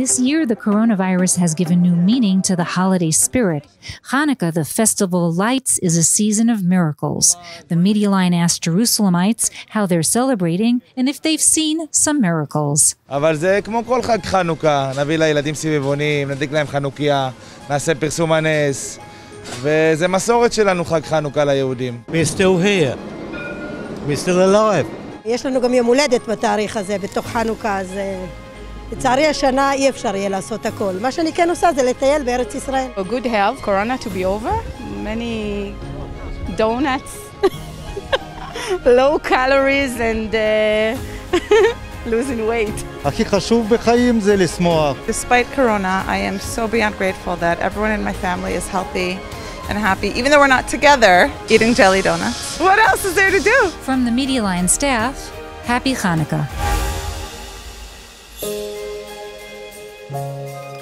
This year, the coronavirus has given new meaning to the holiday spirit. Hanukkah, the festival of lights, is a season of miracles. The media line asked Jerusalemites how they're celebrating and if they've seen some miracles. אבל זה כמו כל חג חנוכה, נביא לילדים סביבונים, נדליק להם חנוכיה, נעשה פרסום הנס, וזה מסורת שלנו חג חנוכה ליהודים. We're still here. We're still alive. יש לנו גם יום הולדת בתאריך הזה, בתוך חנוכה, אז לצערי השנה אי אפשר יהיה לעשות הכל. מה שאני כן עושה זה לטייל בארץ ישראל. For good health, Corona to be over, many donuts, low calories and losing weight. הכי חשוב בחיים זה לשמוח. Despite Corona, I am so beyond grateful that everyone in my family is healthy and happy, even though we're not together eating jelly donuts. What else is there to do? From the Media Line staff, Happy Hanukkah.